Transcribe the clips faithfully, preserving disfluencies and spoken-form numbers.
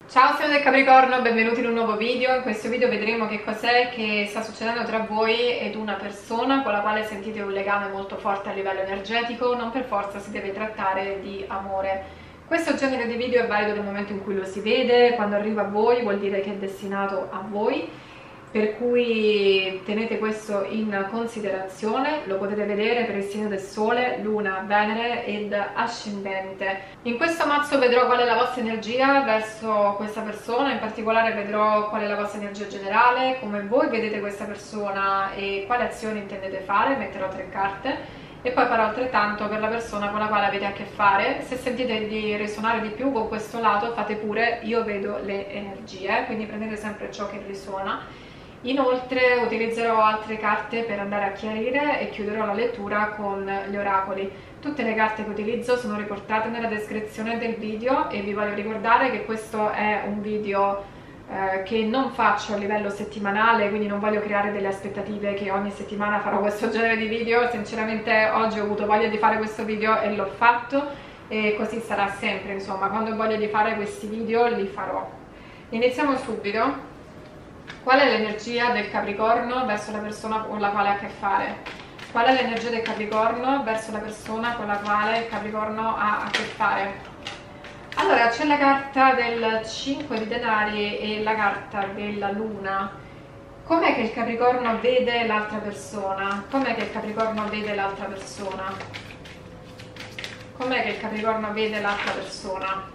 Ciao, siamo del Capricorno, benvenuti in un nuovo video. In questo video vedremo che cos'è che sta succedendo tra voi ed una persona con la quale sentite un legame molto forte a livello energetico. Non per forza si deve trattare di amore. Questo genere di video è valido nel momento in cui lo si vede, quando arriva a voi vuol dire che è destinato a voi, per cui tenete questo in considerazione. Lo potete vedere per il segno del Sole, Luna, Venere ed Ascendente. In questo mazzo vedrò qual è la vostra energia verso questa persona, in particolare vedrò qual è la vostra energia generale, come voi vedete questa persona e quali azioni intendete fare. Metterò tre carte e poi farò altrettanto per la persona con la quale avete a che fare. Se sentite di risuonare di più con questo lato, fate pure io vedo le energie, quindi prendete sempre ciò che risuona. Inoltre utilizzerò altre carte per andare a chiarire e chiuderò la lettura con gli oracoli. Tutte le carte che utilizzo sono riportate nella descrizione del video e vi voglio ricordare che questo è un video eh, che non faccio a livello settimanale, quindi non voglio creare delle aspettative che ogni settimana farò questo genere di video. Sinceramente oggi ho avuto voglia di fare questo video e l'ho fatto, e così sarà sempre. Insomma, quando ho voglia di fare questi video li farò. Iniziamo subito. Qual è l'energia del Capricorno verso la persona con la quale ha a che fare? Qual è l'energia del Capricorno verso la persona con la quale il Capricorno ha a che fare? Allora, c'è la carta del cinque di denari e la carta della Luna. Com'è che il Capricorno vede l'altra persona? Com'è che il Capricorno vede l'altra persona? Com'è che il Capricorno vede l'altra persona?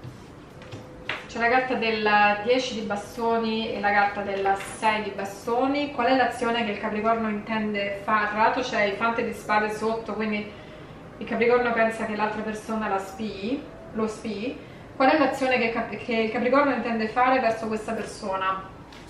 C'è la carta del dieci di bastoni e la carta del sei di bastoni. Qual è l'azione che il Capricorno intende fare? Tra l'altro c'è il fante di spade sotto, quindi il Capricorno pensa che l'altra persona la spii, lo spii. Qual è l'azione che, che il Capricorno intende fare verso questa persona?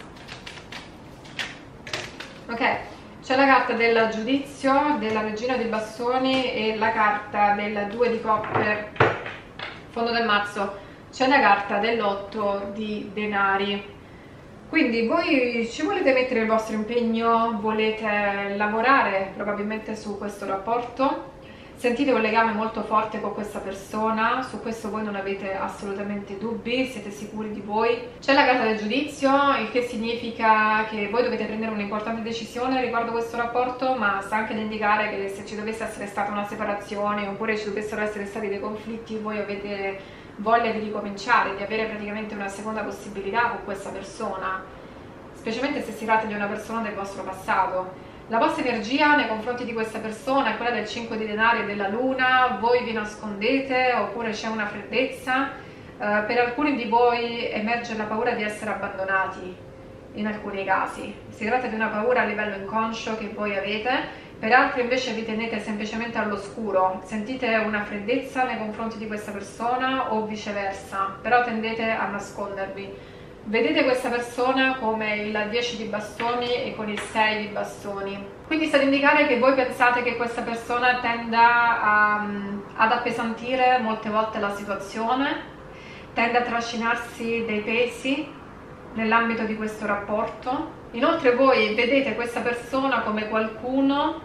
Ok, c'è la carta del giudizio, della regina di bastoni e la carta del due di coppe, fondo del mazzo. C'è la carta dell'otto di denari. Quindi voi ci volete mettere il vostro impegno, volete lavorare probabilmente su questo rapporto, sentite un legame molto forte con questa persona, su questo voi non avete assolutamente dubbi, siete sicuri di voi. C'è la carta del giudizio, il che significa che voi dovete prendere un'importante decisione riguardo questo rapporto, ma sta anche ad indicare che se ci dovesse essere stata una separazione oppure ci dovessero essere stati dei conflitti, voi avete voglia di ricominciare, di avere praticamente una seconda possibilità con questa persona, specialmente se si tratta di una persona del vostro passato. La vostra energia nei confronti di questa persona è quella del cinque di denari e della luna. Voi vi nascondete oppure c'è una freddezza. Uh, per alcuni di voi emerge la paura di essere abbandonati in alcuni casi. Si tratta di una paura a livello inconscio che voi avete. Per altri invece vi tenete semplicemente all'oscuro, sentite una freddezza nei confronti di questa persona o viceversa, però tendete a nascondervi. Vedete questa persona come il dieci di bastoni e con il sei di bastoni. Quindi sta ad indicare che voi pensate che questa persona tenda a, ad appesantire molte volte la situazione, tende a trascinarsi dei pesi nell'ambito di questo rapporto. Inoltre voi vedete questa persona come qualcuno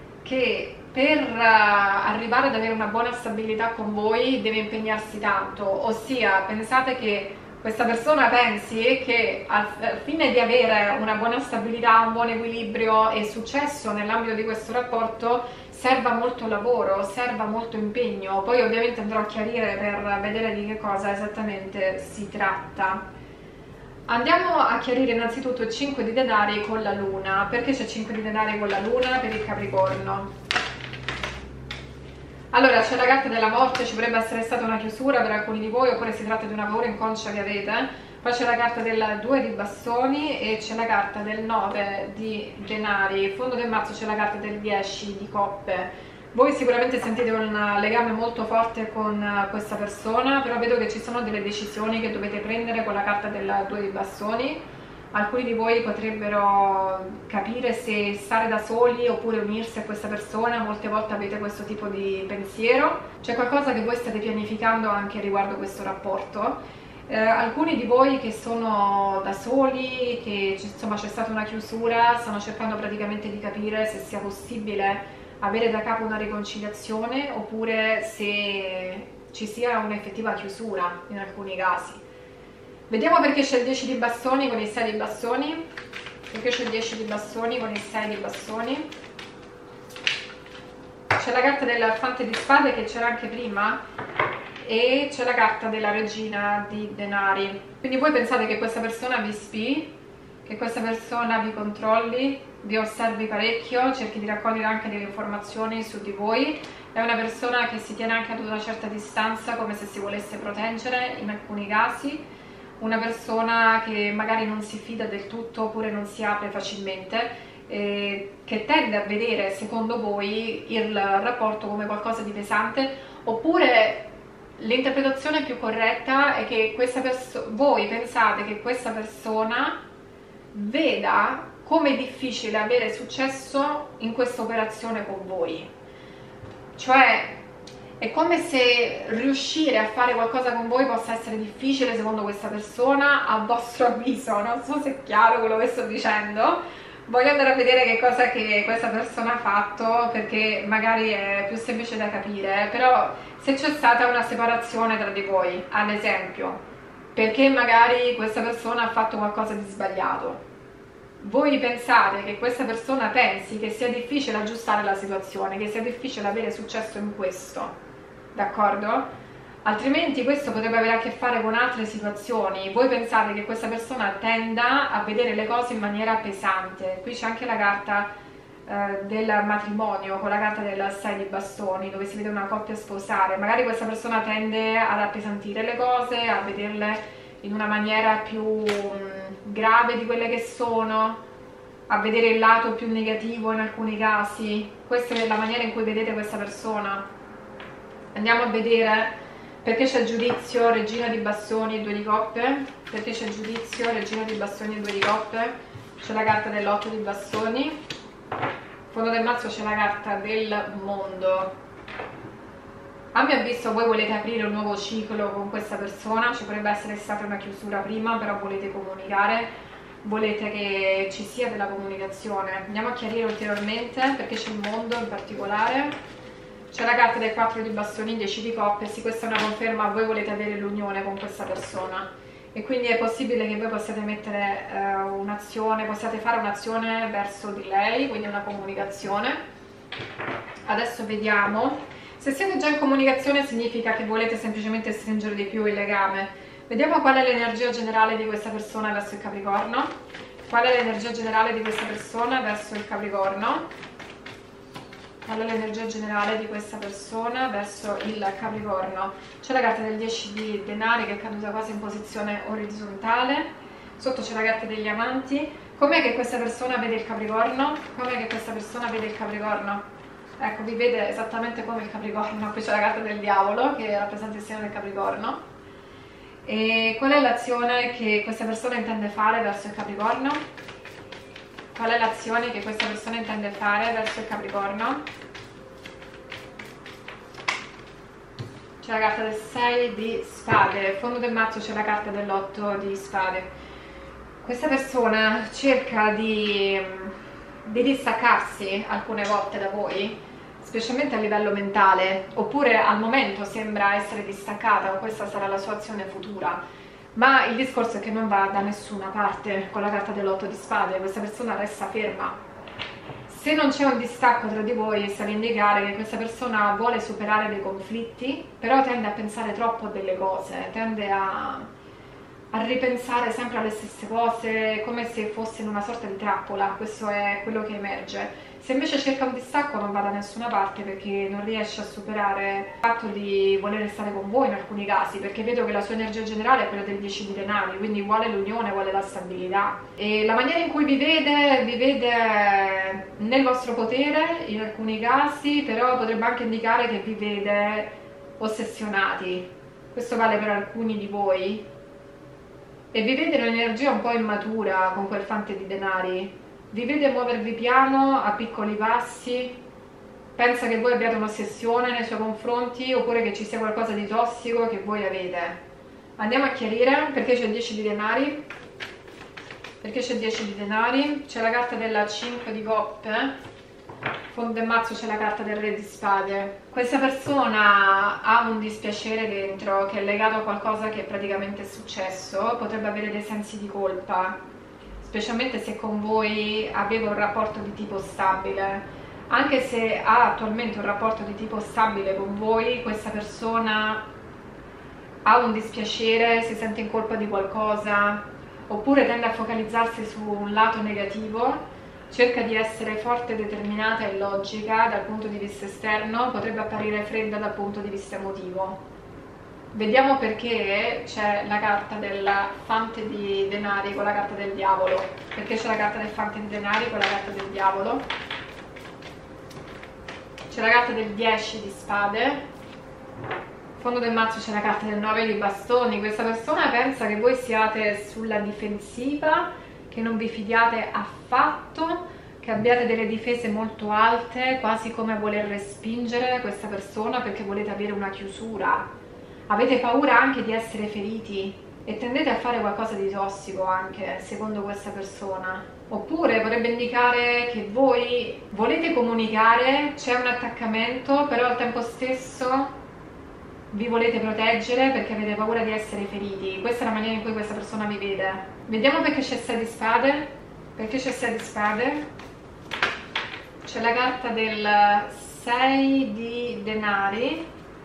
che per uh, arrivare ad avere una buona stabilità con voi deve impegnarsi tanto, ossia pensate che questa persona pensi che al, al fine di avere una buona stabilità, un buon equilibrio e successo nell'ambito di questo rapporto serva molto lavoro, serva molto impegno. Poi ovviamente andrò a chiarire per vedere di che cosa esattamente si tratta. Andiamo a chiarire innanzitutto il cinque di denari con la luna. Perché c'è cinque di denari con la luna per il Capricorno? Allora, c'è la carta della morte, ci potrebbe essere stata una chiusura per alcuni di voi, oppure si tratta di una paura inconscia che avete. Poi c'è la carta del due di bastoni e c'è la carta del nove di denari. Fondo del mazzo c'è la carta del dieci di coppe. Voi sicuramente sentite un legame molto forte con questa persona, però vedo che ci sono delle decisioni che dovete prendere con la carta del due di bastoni. Alcuni di voi potrebbero capire se stare da soli oppure unirsi a questa persona. Molte volte avete questo tipo di pensiero. C'è qualcosa che voi state pianificando anche riguardo questo rapporto. Eh, alcuni di voi che sono da soli, che insomma c'è stata una chiusura, stanno cercando praticamente di capire se sia possibile avere da capo una riconciliazione oppure se ci sia un'effettiva chiusura in alcuni casi. Vediamo perché c'è il dieci di bastoni con il sei di bastoni. Perché c'è il dieci di bastoni con il sei di bastoni. C'è la carta del fante di spade che c'era anche prima e c'è la carta della regina di denari. Quindi voi pensate che questa persona vi spii, che questa persona vi controlli, vi osservi parecchio, cerchi di raccogliere anche delle informazioni su di voi. È una persona che si tiene anche ad una certa distanza, come se si volesse proteggere in alcuni casi. Una persona che magari non si fida del tutto oppure non si apre facilmente, eh, che tende a vedere, secondo voi, il rapporto come qualcosa di pesante, oppure l'interpretazione più corretta è che questa voi pensate che questa persona veda come è difficile avere successo in questa operazione con voi. Cioè è come se riuscire a fare qualcosa con voi possa essere difficile secondo questa persona, a vostro avviso. Non so se è chiaro quello che sto dicendo. Voglio andare a vedere che cosa che questa persona ha fatto, perché magari è più semplice da capire. Però se c'è stata una separazione tra di voi, ad esempio, perché magari questa persona ha fatto qualcosa di sbagliato, voi pensate che questa persona pensi che sia difficile aggiustare la situazione, che sia difficile avere successo in questo, d'accordo? Altrimenti questo potrebbe avere a che fare con altre situazioni. Voi pensate che questa persona tenda a vedere le cose in maniera pesante. Qui c'è anche la carta eh, del matrimonio con la carta del sei di bastoni, dove si vede una coppia sposare. Magari questa persona tende ad appesantire le cose, a vederle in una maniera più mh, grave di quelle che sono, a vedere il lato più negativo in alcuni casi. Questa è la maniera in cui vedete questa persona. Andiamo a vedere perché c'è giudizio, regina di bastoni e due di coppe. Perché c'è giudizio, regina di bastoni e due di coppe. C'è la carta dell'otto di bastoni. Fondo del mazzo c'è la carta del mondo. A mio avviso voi volete aprire un nuovo ciclo con questa persona, ci potrebbe essere stata una chiusura prima, però volete comunicare, volete che ci sia della comunicazione. Andiamo a chiarire ulteriormente perché c'è il mondo in particolare. C'è la carta del quattro di bastoni, dieci di coppe. Sì, questa è una conferma, voi volete avere l'unione con questa persona e quindi è possibile che voi possiate mettere eh, un'azione, possiate fare un'azione verso di lei, quindi una comunicazione. Adesso vediamo. Se siete già in comunicazione significa che volete semplicemente stringere di più il legame. Vediamo qual è l'energia generale di questa persona verso il Capricorno. Qual è l'energia generale di questa persona verso il Capricorno? Qual è l'energia generale di questa persona verso il Capricorno? C'è la carta del dieci di denari che è caduta quasi in posizione orizzontale. Sotto c'è la carta degli amanti. Com'è che questa persona vede il Capricorno? Com'è che questa persona vede il Capricorno? Ecco, vi vede esattamente come il Capricorno. Qui c'è la carta del diavolo che rappresenta il segno del Capricorno. E qual è l'azione che questa persona intende fare verso il Capricorno? Qual è l'azione che questa persona intende fare verso il Capricorno? C'è la carta del sei di spade. Fondo del mazzo c'è la carta dell'otto di spade. Questa persona cerca di, di distaccarsi alcune volte da voi, specialmente a livello mentale, oppure al momento sembra essere distaccata, o questa sarà la sua azione futura, ma il discorso è che non va da nessuna parte con la carta dell'otto di spade. Questa persona resta ferma. Se non c'è un distacco tra di voi, sta a indicare che questa persona vuole superare dei conflitti, però tende a pensare troppo a delle cose, tende a, a ripensare sempre alle stesse cose, come se fosse in una sorta di trappola. Questo è quello che emerge. Se invece cerca un distacco non va da nessuna parte, perché non riesce a superare il fatto di voler stare con voi in alcuni casi, perché vedo che la sua energia generale è quella del dieci di denari, quindi vuole l'unione, vuole la stabilità. E la maniera in cui vi vede, vi vede nel vostro potere in alcuni casi, però potrebbe anche indicare che vi vede ossessionati. Questo vale per alcuni di voi. E vi vede un'energia un po' immatura con quel fante di denari. Vi vede muovervi piano, a piccoli passi, pensa che voi abbiate un'ossessione nei suoi confronti, oppure che ci sia qualcosa di tossico che voi avete. Andiamo a chiarire perché c'è il dieci di denari. Perché c'è il dieci di denari? C'è la carta della cinque di coppe. fondo del mazzo c'è la carta del Re di Spade. Questa persona ha un dispiacere dentro che è legato a qualcosa che praticamente è successo, potrebbe avere dei sensi di colpa, specialmente se con voi aveva un rapporto di tipo stabile. Anche se ha attualmente un rapporto di tipo stabile con voi, questa persona ha un dispiacere, si sente in colpa di qualcosa, oppure tende a focalizzarsi su un lato negativo, cerca di essere forte, determinata e logica dal punto di vista esterno, potrebbe apparire fredda dal punto di vista emotivo. Vediamo perché c'è la carta del fante di denari con la carta del diavolo. Perché c'è la carta del fante di denari con la carta del diavolo? C'è la carta del dieci di spade, fondo del mazzo c'è la carta del nove di bastoni. Questa persona pensa che voi siate sulla difensiva, che non vi fidiate affatto, che abbiate delle difese molto alte, quasi come a voler respingere questa persona perché volete avere una chiusura. Avete paura anche di essere feriti e tendete a fare qualcosa di tossico anche, secondo questa persona. Oppure potrebbe indicare che voi volete comunicare, c'è un attaccamento, però al tempo stesso vi volete proteggere perché avete paura di essere feriti. Questa è la maniera in cui questa persona vi vede. Vediamo perché c'è sei di spade. Perché c'è sei di spade? C'è la carta del sei di denari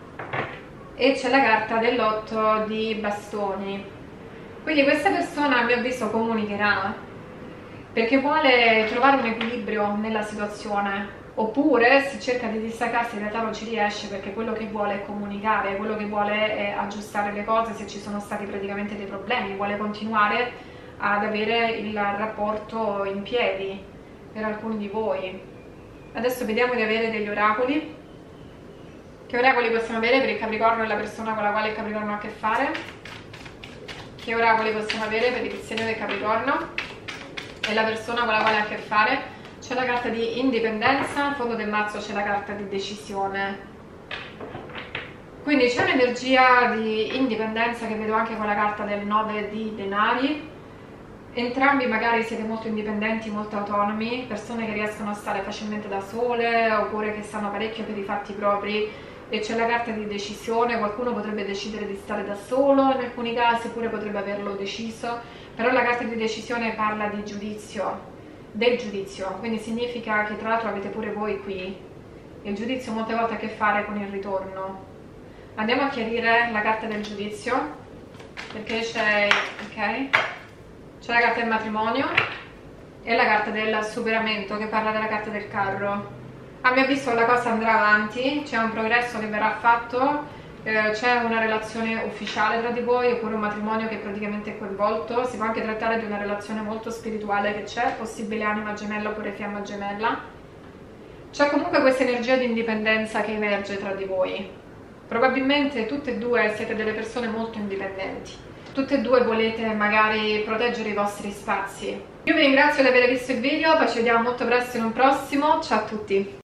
e c'è la carta dell'otto di bastoni. Quindi questa persona, a mio avviso, comunicherà perché vuole trovare un equilibrio nella situazione, oppure se cerca di distaccarsi in realtà non ci riesce perché quello che vuole è comunicare, quello che vuole è aggiustare le cose se ci sono stati praticamente dei problemi, vuole continuare ad avere il rapporto in piedi per alcuni di voi. Adesso vediamo di avere degli oracoli. Che oracoli possiamo avere per il Capricorno e la persona con la quale il Capricorno ha a che fare? Che oracoli possiamo avere per il segno del Capricorno e la persona con la quale ha a che fare? C'è la carta di indipendenza, al fondo del mazzo c'è la carta di decisione. Quindi c'è un'energia di indipendenza che vedo anche con la carta del nove di denari. Entrambi magari siete molto indipendenti, molto autonomi, persone che riescono a stare facilmente da sole oppure che stanno parecchio per i fatti propri. E c'è la carta di decisione, qualcuno potrebbe decidere di stare da solo in alcuni casi, oppure potrebbe averlo deciso, però la carta di decisione parla di giudizio, del giudizio, quindi significa che tra l'altro avete pure voi qui, il giudizio molte volte ha a che fare con il ritorno. Andiamo a chiarire la carta del giudizio, perché c'è, ok, c'è la carta del matrimonio e la carta del superamento che parla della carta del carro. A mio avviso la cosa andrà avanti, c'è un progresso che verrà fatto, eh, c'è una relazione ufficiale tra di voi oppure un matrimonio che praticamente è coinvolto. Si può anche trattare di una relazione molto spirituale che c'è, possibile anima gemella oppure fiamma gemella. C'è comunque questa energia di indipendenza che emerge tra di voi. Probabilmente tutte e due siete delle persone molto indipendenti, tutte e due volete magari proteggere i vostri spazi. Io vi ringrazio di aver visto il video, poi ci vediamo molto presto in un prossimo. Ciao a tutti!